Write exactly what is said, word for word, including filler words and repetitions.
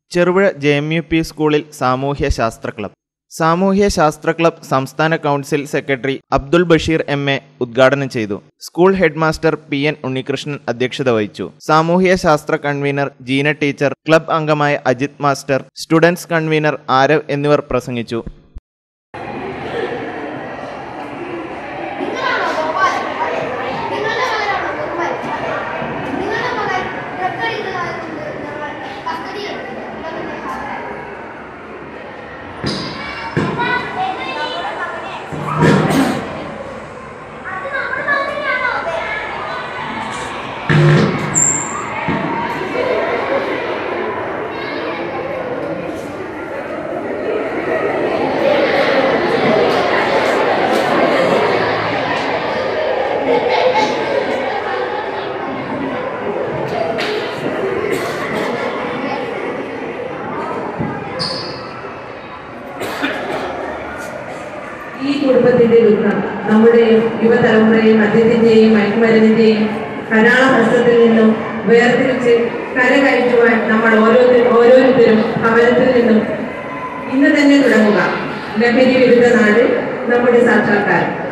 Cherupuzha J M U P സ്കൂളിൽ സാമൂഹ്യ ശാസ്ത്ര ക്ലബ്. സാമൂഹ്യ ശാസ്ത്ര ക്ലബ് സംസ്ഥാന council secretary Abdul Basheer M A ഉദ്ഘാടനം ചെയ്തു. School head master P N Unnikrishnan അധ്യക്ഷത വഹിച്ചു. സാമൂഹ്യ ശാസ്ത്ര കൺവീനർ ജീന ടീച്ചർ, ക്ലബ് അംഗമായ Ajith master, students convener Aarav എന്നിവർ പ്രസംഗിച്ചു. ഈ കുടുംബത്തിന്റെ ദുഃഖം നമ്മുടെ യുവതലമുറയെ മദ്യത്തിന്റെയും മയക്കുമരുന്നിന്റെയും കരാള ഹസ്തത്തിൽ നിന്നും വേർതിരിച്ച് കരകയറ്റുവാൻ നമ്മൾ ഓരോരുത്തരും ഓരോരുത്തരും ഭവനത്തിൽ നിന്നും ഇന്ന് തന്നെ തുടങ്ങുക. ലഹരി വിരുദ്ധ നാട് നമ്മുടെ സാക്ഷാത്കാരം.